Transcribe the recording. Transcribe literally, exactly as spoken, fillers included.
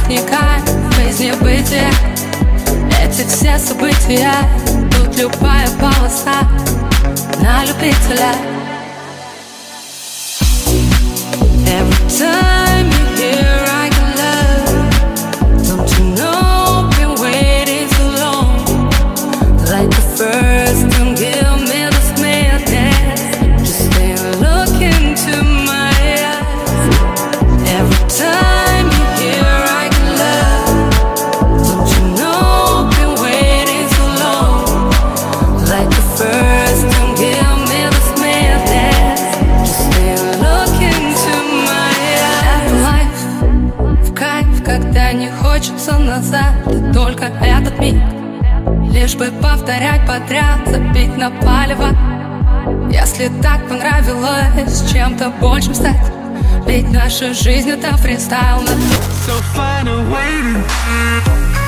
вникай в жизни бытия. Эти все события, тут любая полоса на любителя. Every time you hear I can love, don't you know, been waiting so long. Like the first time, give me this madness. Just stay and look into my eyes. Every time you hear I can love, don't you know, been waiting so long. Like the first time, give me this madness. Just stay and look into my eyes. Life в кайф, когда не хочется назад, и только этот миг, лишь бы повторять подряд, забить на палево. Если так понравилось чем-то большим стать, ведь наша жизнь это фристайл. So find a way to